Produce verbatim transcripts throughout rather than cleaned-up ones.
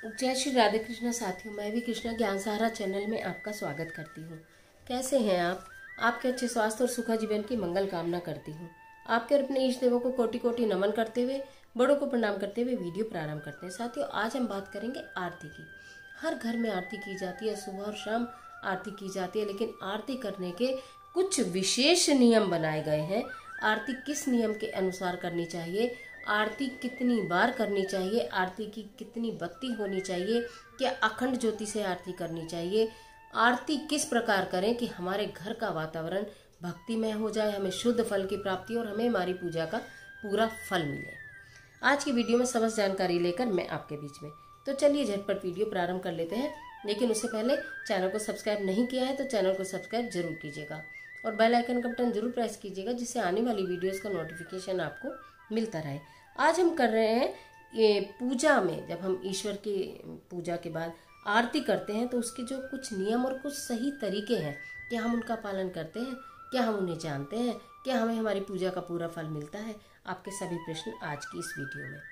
जय श्री राधे कृष्णा साथियों, मैं भी कृष्णा ज्ञान सहारा चैनल में आपका स्वागत करती हूँ। कैसे हैं आप? आपके अच्छे स्वास्थ्य और सुखा जीवन की मंगल कामना करती हूँ। आपके और अपने ईष्ट देवों को कोटि कोटि नमन करते हुए, बड़ों को प्रणाम करते हुए वीडियो प्रारंभ करते हैं। साथियों, आज हम बात करेंगे आरती की। हर घर में आरती की जाती है, सुबह और शाम आरती की जाती है, लेकिन आरती करने के कुछ विशेष नियम बनाए गए हैं। आरती किस नियम के अनुसार करनी चाहिए, आरती कितनी बार करनी चाहिए, आरती की कितनी बत्ती होनी चाहिए, क्या अखंड ज्योति से आरती करनी चाहिए, आरती किस प्रकार करें कि हमारे घर का वातावरण भक्तिमय हो जाए, हमें शुद्ध फल की प्राप्ति और हमें हमारी पूजा का पूरा फल मिले। आज की वीडियो में समस्त जानकारी लेकर मैं आपके बीच में, तो चलिए झटपट वीडियो प्रारंभ कर लेते हैं। लेकिन उससे पहले चैनल को सब्सक्राइब नहीं किया है तो चैनल को सब्सक्राइब जरूर कीजिएगा और बेल आइकन का बटन जरूर प्रेस कीजिएगा, जिससे आने वाली वीडियोस का नोटिफिकेशन आपको मिलता रहे। आज हम कर रहे हैं ये पूजा में, जब हम ईश्वर की पूजा के बाद आरती करते हैं तो उसके जो कुछ नियम और कुछ सही तरीके हैं, क्या हम उनका पालन करते हैं, क्या हम उन्हें जानते हैं, क्या हमें हमारी पूजा का पूरा फल मिलता है? आपके सभी प्रश्न आज की इस वीडियो में।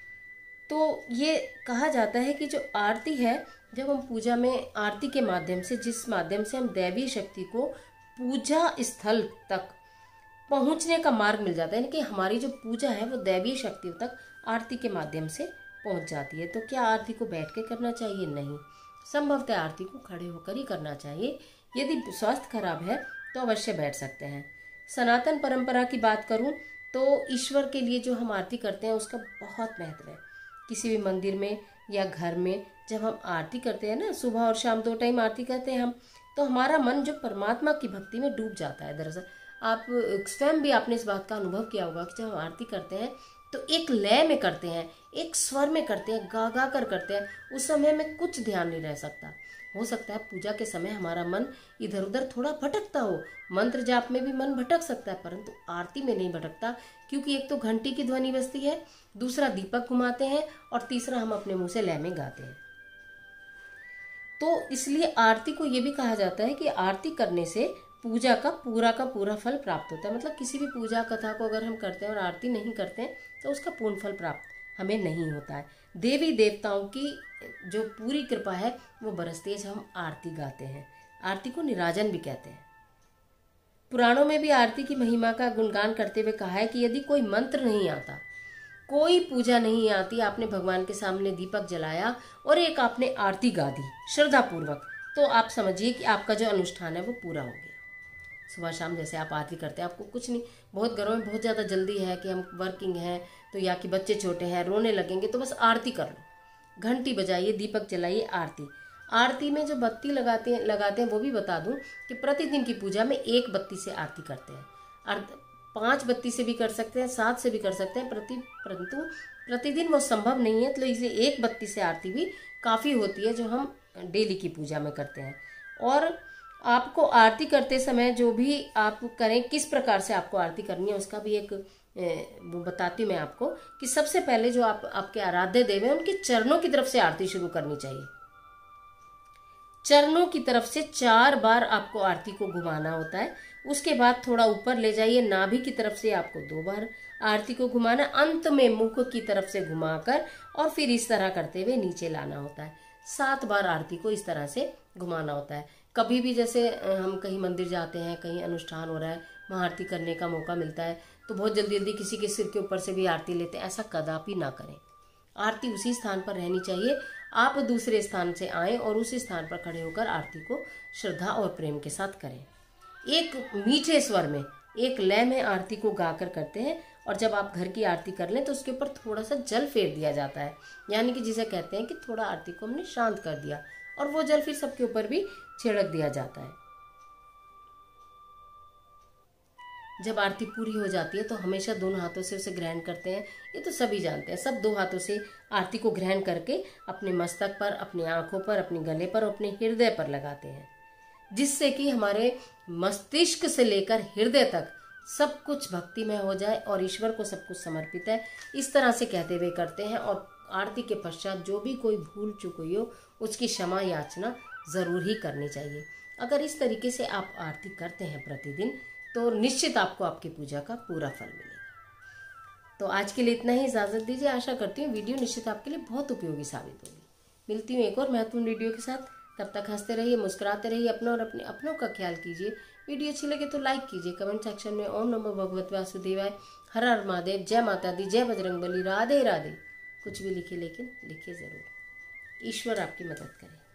तो ये कहा जाता है कि जो आरती है, जब हम पूजा में आरती के माध्यम से, जिस माध्यम से हम दैवीय शक्ति को पूजा स्थल तक पहुंचने का मार्ग मिल जाता है, यानी कि हमारी जो पूजा है वो दैवीय शक्तियों तक आरती के माध्यम से पहुंच जाती है। तो क्या आरती को बैठ के करना चाहिए? नहीं, संभवतः आरती को खड़े होकर ही करना चाहिए। यदि स्वास्थ्य खराब है तो अवश्य बैठ सकते हैं। सनातन परंपरा की बात करूं तो ईश्वर के लिए जो हम आरती करते हैं उसका बहुत महत्व है। किसी भी मंदिर में या घर में जब हम आरती करते हैं ना, सुबह और शाम दो टाइम आरती करते हैं हम, तो हमारा मन जो परमात्मा की भक्ति में डूब जाता है। दरअसल आप स्वयं भी आपने इस बात का अनुभव किया होगा कि जब हम आरती करते हैं तो एक लय में करते हैं, एक स्वर में करते हैं, गा गा कर करते हैं। उस समय में कुछ ध्यान नहीं रह सकता। हो सकता है पूजा के समय हमारा मन इधर उधर थोड़ा भटकता हो, मंत्र जाप में भी मन भटक सकता है, परंतु आरती में नहीं भटकता, क्योंकि एक तो घंटी की ध्वनि बजती है, दूसरा दीपक घुमाते हैं और तीसरा हम अपने मुंह से लय में गाते हैं। तो इसलिए आरती को ये भी कहा जाता है कि आरती करने से पूजा का पूरा का पूरा फल प्राप्त होता है। मतलब किसी भी पूजा कथा को अगर हम करते हैं और आरती नहीं करते हैं तो उसका पूर्ण फल प्राप्त हमें नहीं होता है। देवी देवताओं की जो पूरी कृपा है वो बरसती है जब हम आरती गाते हैं। आरती को निराजन भी कहते हैं। पुराणों में भी आरती की महिमा का गुणगान करते हुए कहा है कि यदि कोई मंत्र नहीं आता, कोई पूजा नहीं आती, आपने भगवान के सामने दीपक जलाया और एक आपने आरती गा दी श्रद्धा पूर्वक, तो आप समझिए कि आपका जो अनुष्ठान है वो पूरा हो गया। सुबह शाम जैसे आप आरती करते हैं, आपको कुछ नहीं, बहुत घरों में बहुत ज़्यादा जल्दी है कि हम वर्किंग हैं तो, या कि बच्चे छोटे हैं रोने लगेंगे, तो बस आरती कर लो, घंटी बजाइए, दीपक जलाइए, आरती। आरती में जो बत्ती लगाते हैं लगाते हैं वो भी बता दूं कि प्रतिदिन की पूजा में एक बत्ती से आरती करते हैं। पांच बत्ती से भी कर सकते हैं, सात से भी कर सकते हैं, प्रति परंतु प्रतिदिन वो संभव नहीं है, तो इसलिए एक बत्ती से आरती भी काफ़ी होती है जो हम डेली की पूजा में करते हैं। और आपको आरती करते समय जो भी आप करें, किस प्रकार से आपको आरती करनी है, उसका भी एक वो बताती हूँ मैं आपको कि सबसे पहले जो आप आपके आराध्य देव हैं उनके चरणों की तरफ से आरती शुरू करनी चाहिए। चरणों की तरफ से चार बार आपको आरती को घुमाना होता है। उसके बाद थोड़ा ऊपर ले जाइए, नाभि की तरफ से आपको दो बार आरती को घुमाना, अंत में मुख की तरफ से घुमाकर और फिर इस तरह करते हुए नीचे लाना होता है। सात बार आरती को इस तरह से घुमाना होता है। कभी भी जैसे हम कहीं मंदिर जाते हैं, कहीं अनुष्ठान हो रहा है, वहाँ आरती करने का मौका मिलता है तो बहुत जल्दी जल्दी किसी के सिर के ऊपर से भी आरती लेते हैं, ऐसा कदापि ना करें। आरती उसी स्थान पर रहनी चाहिए। आप दूसरे स्थान से आएं और उसी स्थान पर खड़े होकर आरती को श्रद्धा और प्रेम के साथ करें। एक मीठे स्वर में, एक लय में आरती को गाकर करते हैं। और जब आप घर की आरती कर लें तो उसके ऊपर थोड़ा सा जल फेर दिया जाता है, यानी कि जिसे कहते हैं कि थोड़ा आरती को हमने शांत कर दिया, और वो जल फिर सबके ऊपर भी छिड़क दिया जाता है। जब आरती पूरी हो जाती है तो हमेशा दोनों हाथों से उसे ग्रहण करते हैं, ये तो सभी जानते हैं। सब दो हाथों से आरती को ग्रहण करके अपने मस्तक पर, अपनी आंखों पर, अपने गले पर, अपने हृदय पर लगाते हैं, जिससे कि हमारे मस्तिष्क से लेकर हृदय तक सब कुछ भक्तिमय हो जाए और ईश्वर को सब कुछ समर्पित है, इस तरह से कहते हुए करते हैं। और आरती के पश्चात जो भी कोई भूल चूक हुई हो उसकी क्षमा याचना जरूर ही करनी चाहिए। अगर इस तरीके से आप आरती करते हैं प्रतिदिन तो निश्चित आपको आपकी पूजा का पूरा फल मिलेगा। तो आज के लिए इतना ही, इजाजत दीजिए। आशा करती हूँ वीडियो निश्चित आपके लिए बहुत उपयोगी साबित होगी। मिलती हूँ एक और महत्वपूर्ण वीडियो के साथ। तब तक हंसते रहिए, मुस्कुराते रहिए, अपनों और अपने अपनों का ख्याल कीजिए। वीडियो अच्छी लगे तो लाइक कीजिए। कमेंट सेक्शन में ओम नमो भगवत वासुदेवाय, हर हर महादेव, जय माता दी, जय बजरंग बली, राधे राधे कुछ भी लिखिए, लेकिन लिखिए ज़रूर। ईश्वर आपकी मदद करे।